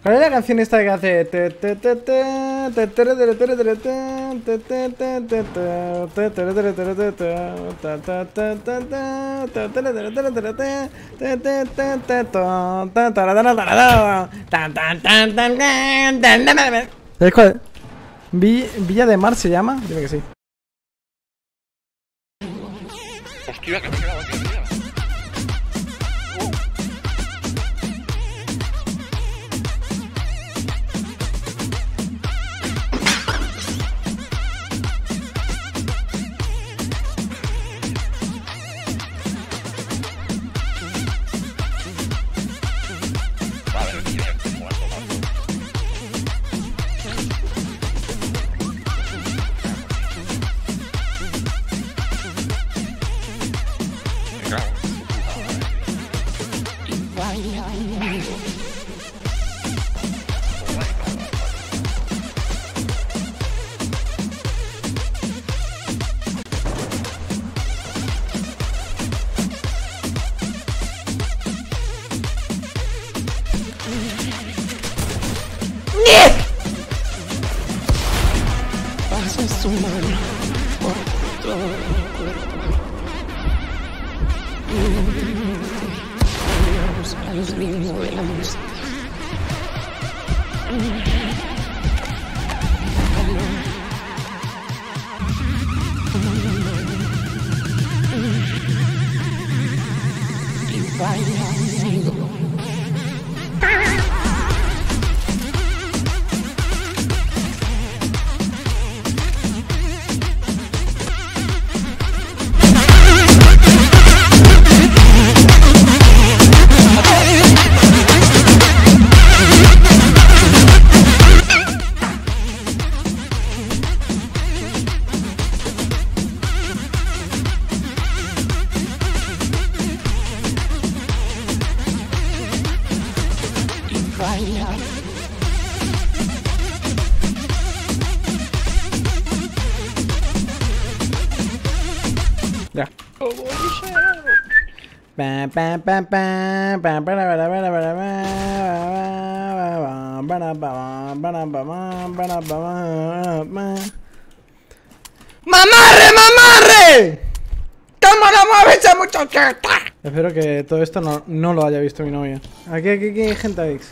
¿Cuál es la canción esta que hace? ¿Sabes cuál? Villa de Mar se llama. Dime que sí. Hostia, que me he quedado aquí, tío. Vale, tío, ya estoy muerto, macho. Me cago en su puta madre. Pasa su mano por todo el cuerpo. Volvemos al ritmo de la música. Y baila conmigo. Baila. Ya. ¡Mamarre, mamarre! ¡Cómo la mueve esa muchachita! Espero que todo esto no lo haya visto mi novia. Aquí hay gente X.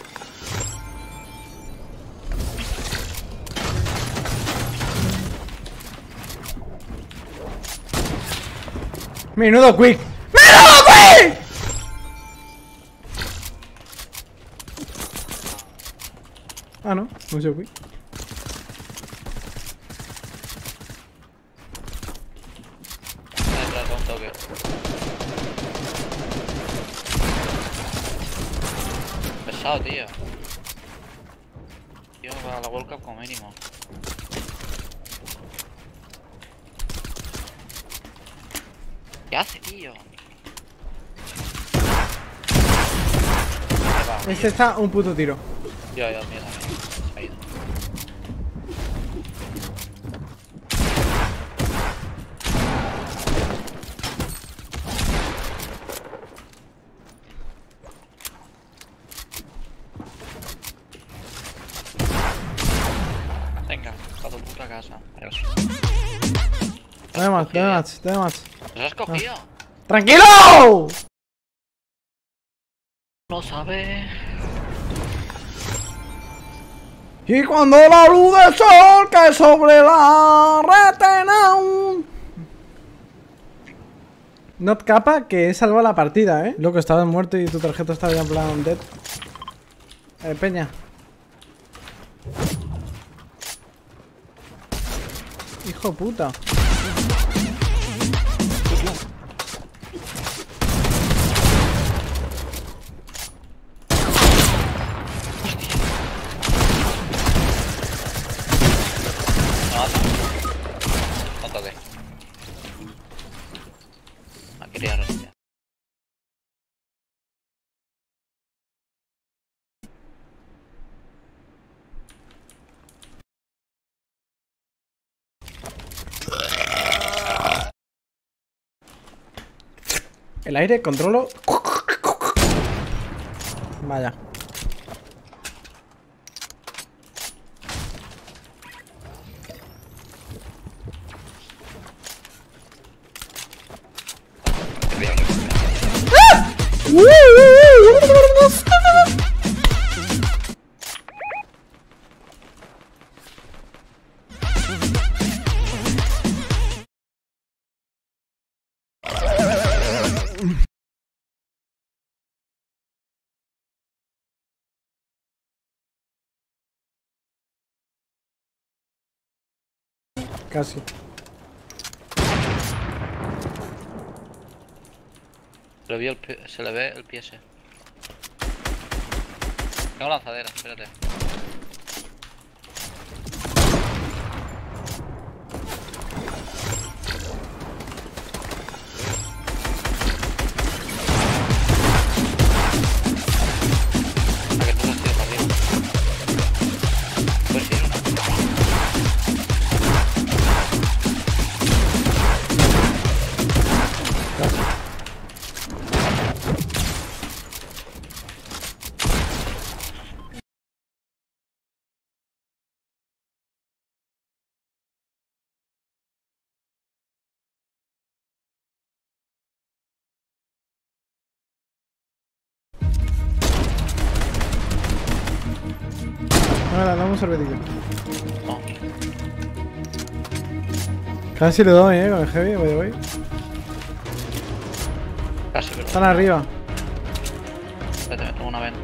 ¡Menudo quick! ¡Menudo quick! Ah, no soy quick. Un toque. Pesado, tío. Tío, para la World Cup como mínimo. ¿Qué hace, tío? Este está un puto tiro. Ya, mira, se ha ido. Venga, a tu puta casa. Adiós. Dame más. ¿Los has cogido? ¡Tranquilo! No sabe. Y cuando la luz del sol cae sobre la retena. Not capa que he salvado la partida, Loco, estabas muerto y tu tarjeta estaba ya en plan dead. Peña. Hijo puta. No toque. No quería respirar. El aire, controlo. Vaya. Casi. Se le ve el pie ese. Tengo lanzadera, espérate. ¿A que tú has ido para arriba? Pues sí, una. Venga, dame un sorbetito. No. Casi le doy, con el heavy, voy. Casi, pero. Están arriba. Espérate, me tomo una ven.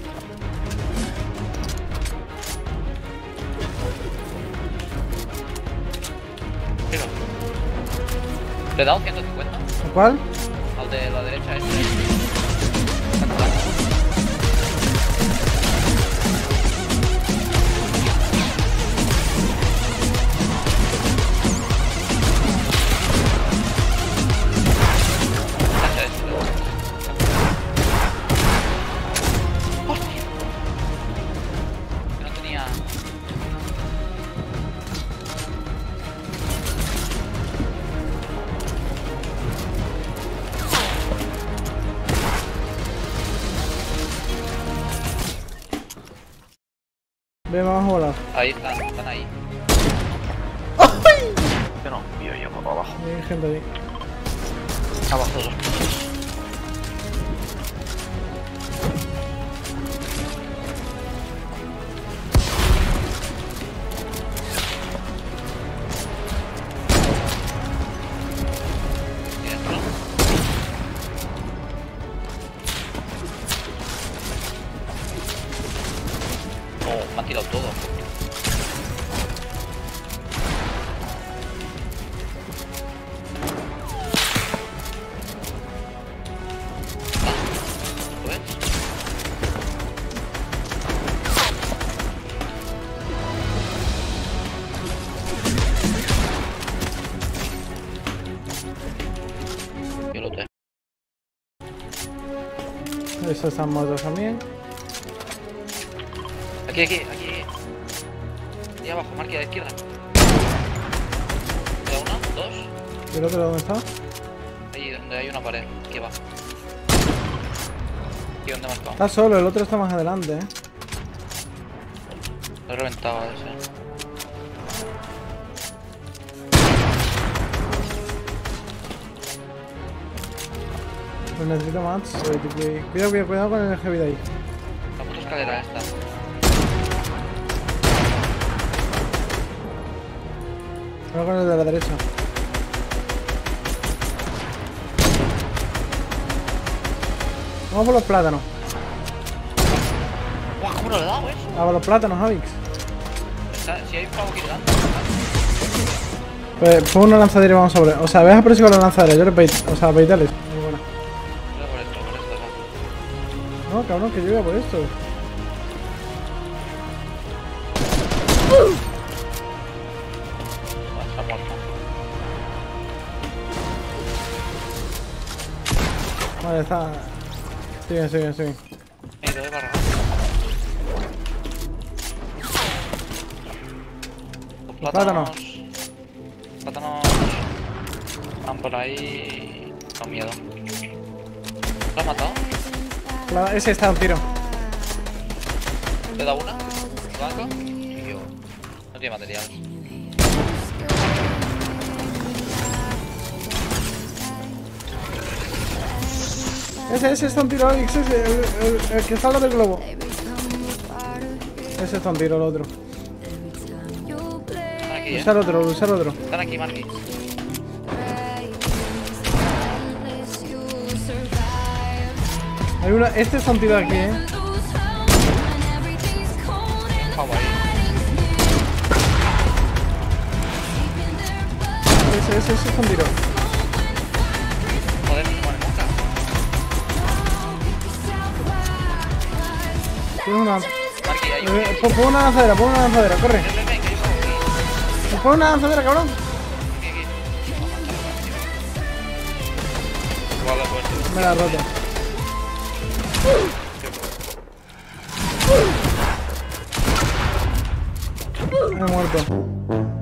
Tiro. Le he dado 150 ¿Cuál? al de la derecha este. Que no tenía. Ven, vamos a volar. Ahí están ahí. Yo no, yo por abajo. Hay gente ahí. Abajo de los pisos. Y dentro. Oh, me han tirado todo. ¿Lo ves? Yo lo tengo. Estos están muertos también. Aquí. Ahí abajo, marque a la izquierda. ¿Queda una? ¿Dos? ¿Y el otro dónde está? Ahí donde hay una pared. Aquí abajo. Aquí donde he marcado. Está solo, el otro está más adelante, Lo he reventado a ese. Pues necesito más. Cuidado con el heavy de ahí. La puta escalera esta. Cuidado con el de la derecha. Vamos por los plátanos. ¡Guau! ¿Cómo no le he dado eso? A por los plátanos, Avix. Si hay un pavo aquí delante. Pues pon una lanzadera y vamos a ver. O sea, ves a por eso con la lanzadera. Yo les bait. O sea, baitales. Muy buena. Voy a por esto, No, cabrón, que yo iba por esto. Está muerto. Vale, está. Estoy bien. He ido de barra. Los plátanos. Plátanos. Están por ahí. Con miedo. ¿Lo has matado? Ese está un tiro. ¿Le he dado una? ¿Blanco? Y yo. No tiene material. Ese está un tiro, Alex, ese, el que está al lado del globo. Ese está un tiro, el otro. Están aquí, Usar otro, usar otro. Están aquí, Marky. Hay una, este está un tiro aquí, Pavo ahí. Ese está un tiro. Joder, bueno, monta. Tienes una. Marky, ahí. Pon una lanzadera, corre. Ven, que yo puedo. Pon una lanzadera, cabrón. Aquí. Igual la suerte. Me la he roto. He muerto.